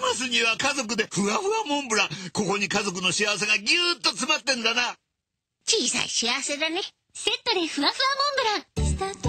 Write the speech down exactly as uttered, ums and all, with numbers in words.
ますには家族でふわふわモンブラン。ここに家族の幸せがぎゅーっと詰まってんだな。 小さい幸せだね。 セットでふわふわモンブラン。